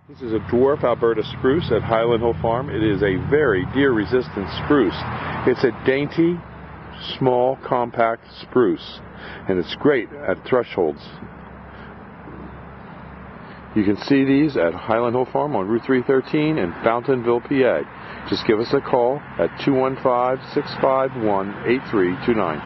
This is a dwarf Alberta spruce at Highland Hill Farm. It is a very deer-resistant spruce. It's a dainty, small, compact spruce, and it's great at thresholds. You can see these at Highland Hill Farm on Route 313 in Fountainville, PA. Just give us a call at 215-651-8329.